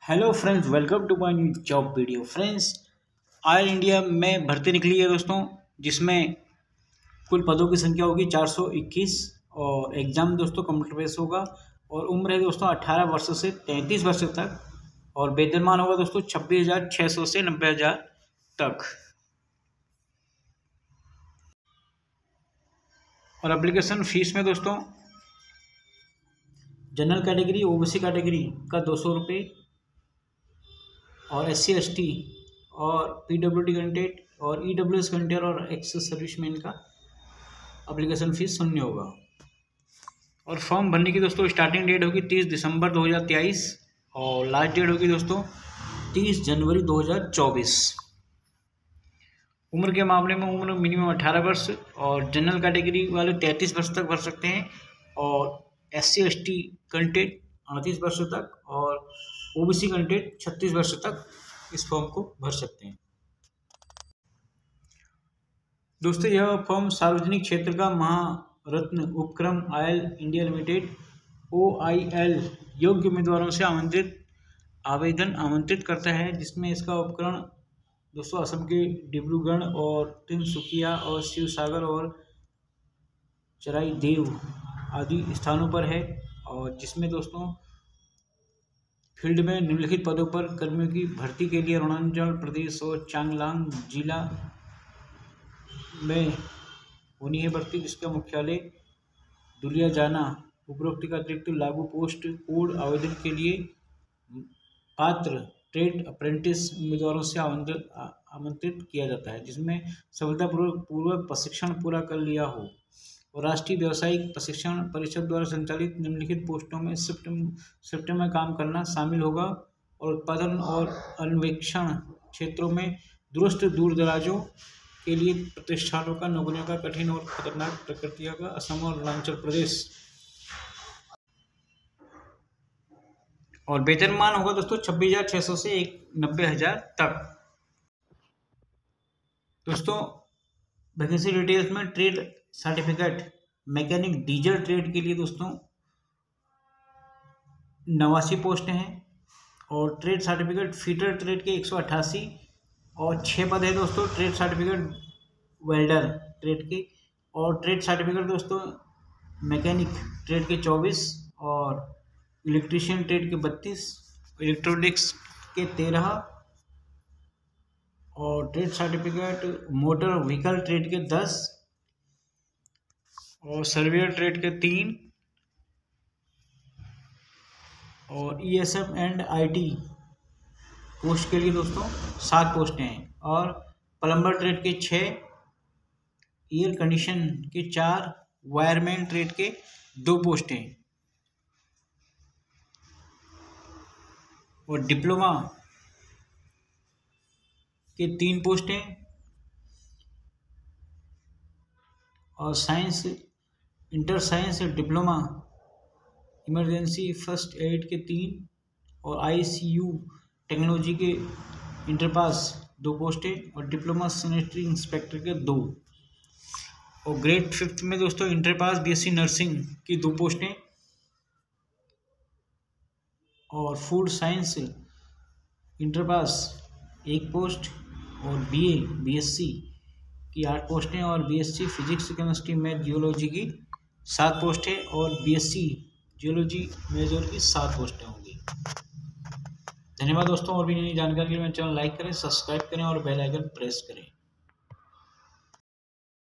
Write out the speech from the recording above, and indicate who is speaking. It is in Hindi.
Speaker 1: Hello friends, welcome to my new job video. Friends, all India में भर्ती निकली है दोस्तों, जिसमें कुल पदों की संख्या होगी 421 और एग्ज़ाम दोस्तों कंप्यूटर बेस होगा और उम्र है दोस्तों 18 वर्ष से 33 वर्ष तक और वेतनमान होगा दोस्तों 26,600 से 90,000 तक। और एप्लीकेशन फीस में दोस्तों जनरल कैटेगरी ओबीसी कैटेगरी का 200 रुपये और SC ST और PWD कैंडिडेट और EWS कैंडिडेट और एक्सेस सर्विसमैन का एप्लीकेशन फीस शून्य होगा। और फॉर्म भरने की दोस्तों स्टार्टिंग डेट होगी 30 दिसंबर 2023 और लास्ट डेट होगी दोस्तों 30 जनवरी 2024। उम्र के मामले में उम्र मिनिमम 18 वर्ष और जनरल कैटेगरी वाले 33 वर्ष तक भर सकते हैं और SC ST कैंडिडेट 38 वर्ष तक और OBC कैंडिडेट 36 वर्ष तक इस फॉर्म को भर सकते हैं। दोस्तों, यह फॉर्म सार्वजनिक क्षेत्र का महारत्न उपक्रम ऑयल इंडिया लिमिटेड OIL योग्य उम्मीदवारों से आवेदन आमंत्रित करता है, जिसमें इसका उपकरण दोस्तों असम के डिब्रूगढ़ और तिनसुकिया और शिवसागर और चराईदेव आदि स्थानों पर है और जिसमें दोस्तों फील्ड में निम्नलिखित पदों पर कर्मियों की भर्ती के लिए अरुणाचल प्रदेश और चांगलांग जिला में होनी है भर्ती, जिसका मुख्यालय दुलियाजाना। उपरोक्त का अतिरिक्त लागू पोस्ट कोड आवेदन के लिए पात्र ट्रेड अप्रेंटिस उम्मीदवारों से आमंत्रित किया जाता है, जिसमें सफलतापूर्वक प्रशिक्षण पूरा कर लिया हो और राष्ट्रीय व्यावसायिक प्रशिक्षण परिषद द्वारा संचालित निम्नलिखित पोस्टों में शिफ्ट में काम करना शामिल होगा और उत्पादन और अन्वेषण क्षेत्रों में दूरस्थ दूर दराजों के लिए प्रतिष्ठानों का नौकरियों का कठिन और खतरनाक प्रकृति का असम और अरुणाचल प्रदेश। और वेतनमान होगा दोस्तों 26,600 से 90,000 तक। दोस्तों, वैकेंसी डिटेल्स में trade certificate mechanic diesel trade के लिए दोस्तों 89 पोस्ट हैं और ट्रेड सर्टिफिकेट फीटर ट्रेड के 188 और 6 पद है दोस्तों ट्रेड सर्टिफिकेट वेल्डर ट्रेड के और ट्रेड सर्टिफिकेट दोस्तों मैकेनिक ट्रेड के 24 और इलेक्ट्रीशियन ट्रेड के 32, इलेक्ट्रॉनिक्स के 13 और trade certificate motor vehicle trade के 10 और सर्वेयर ट्रेड के 3 और ESM एंड IT पोस्ट के लिए दोस्तों 7 पोस्टें हैं और प्लम्बर ट्रेड के 6, एयर कंडीशन के 4, वायरमैन ट्रेड के 2 पोस्टें और डिप्लोमा के 3 पोस्टें और science inter science diploma emergency first aid के 3 और ICU टेक्नोलॉजी के इंटर पास 2 पोस्टें और डिप्लोमा सैनिटरी इंस्पेक्टर के 2 और ग्रेड 5 में दोस्तों इंटर पास BSc नर्सिंग की 2 पोस्टें और food science inter pass 1 post और BSc की 8 पोस्टें और BSc physics chemistry math geology की 7 पोस्टें और BSc जियोलॉजी मेजर की 7 पोस्टें होंगी। धन्यवाद दोस्तों। और भी नई जानकारी के लिए मेरे चैनल लाइक करें, सब्सक्राइब करें और बेल आइकन प्रेस करें।